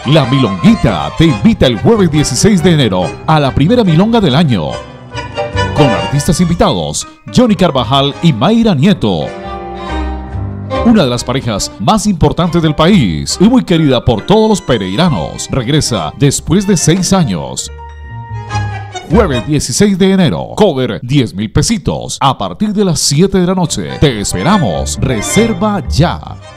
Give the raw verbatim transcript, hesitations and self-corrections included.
La Milonguita te invita el jueves dieciséis de enero a la primera milonga del año, con artistas invitados Johnny Carvajal y Mayra Nieto, una de las parejas más importantes del país y muy querida por todos los pereiranos. Regresa después de seis años. Jueves dieciséis de enero, cover diez mil pesitos a partir de las siete de la noche. Te esperamos, reserva ya.